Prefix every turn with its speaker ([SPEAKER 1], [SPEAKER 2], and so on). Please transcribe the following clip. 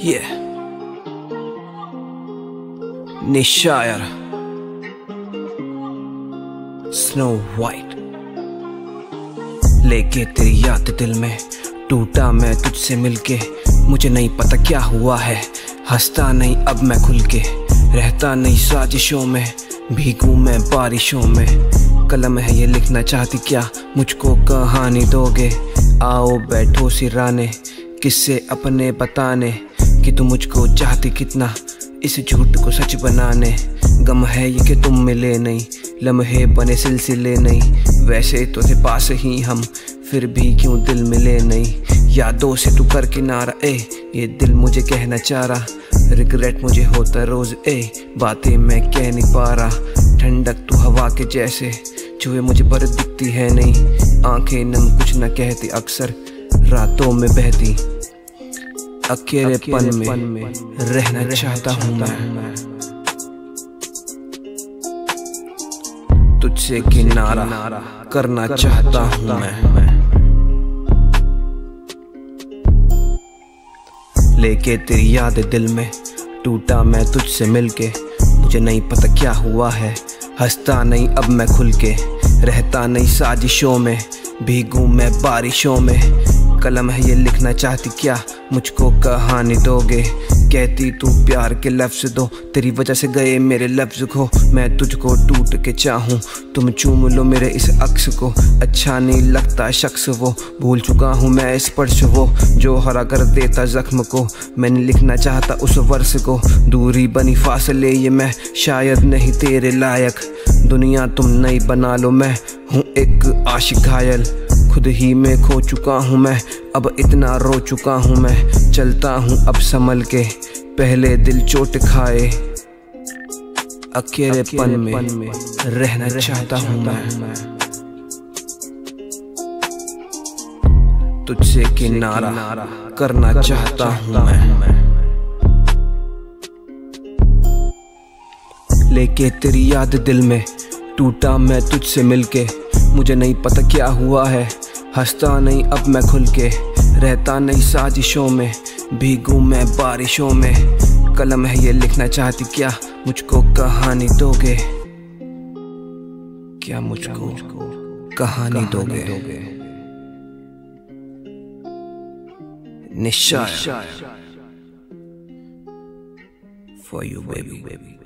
[SPEAKER 1] Yeah. निशायर snow white. लेके तेरी याद दिल में टूटा मैं तुझसे मिलके, मुझे नहीं पता क्या हुआ है, हंसता नहीं अब मैं खुल के, रहता नहीं साजिशों में, भीगू मैं बारिशों में। कलम है ये लिखना चाहती क्या, मुझको कहानी दोगे? आओ बैठो सिराने, किससे अपने बताने कि तुम मुझको चाहती कितना, इस झूठ को सच बनाने। गम है ये कि तुम मिले नहीं, लम्हे बने सिलसिले नहीं, वैसे तो थे पास ही हम, फिर भी क्यों दिल मिले नहीं। यादों से तू कर किनारा ये दिल मुझे कहना चाह रहा, रिग्रेट मुझे होता रोज बातें मैं कह नहीं पा रहा। ठंडक तू हवा के जैसे छुए मुझे पर दिखती है नहीं, आंखें नम कुछ न कहती, अक्सर रातों में बहती। अकेलेपन में रहना चाहता हूँ मैं, तुझसे किनारा करना चाहता हूँ मैं। लेके तेरी याद दिल में टूटा मैं तुझसे मिलके, मुझे नहीं पता क्या हुआ है, हंसता नहीं अब मैं खुल के, रहता नहीं साजिशों में, भीगू मैं बारिशों में। कलम है ये लिखना चाहती क्या, मुझको कहानी दोगे? कहती तू प्यार के लफ्ज़ दो, तेरी वजह से गए मेरे लफ्ज़ खो। मैं तुझको टूट के चाहूँ, तुम चूम लो मेरे इस अक्स को, अच्छा नहीं लगता शख्स वो, भूल चुका हूँ मैं स्पर्श वो, जो हरा कर देता जख्म को। मैंने लिखना चाहता उस वर्ष को, दूरी बनी फासले ये मैं शायद नहीं तेरे लायक। दुनिया तुम नई बना लो, मैं हूँ एक आशिक घायल, खुद ही में खो चुका हूँ मैं, अब इतना रो चुका हूँ मैं। चलता हूँ अब संभल के, पहले दिल चोट खाए, अकेलेपन में रहना चाहता हूँ मैं, तुझसे किनारा करना चाहता हूँ मैं। लेके तेरी याद दिल में टूटा मैं तुझसे मिलके, मुझे नहीं पता क्या हुआ है, हंसता नहीं अब मैं खुल के, रहता नहीं साजिशों में, भीगू मैं बारिशों में। कलम है ये लिखना चाहती क्या, मुझको कहानी दोगे? क्या मुझको कहानी दोगे? निशायर फॉर यू बेबी।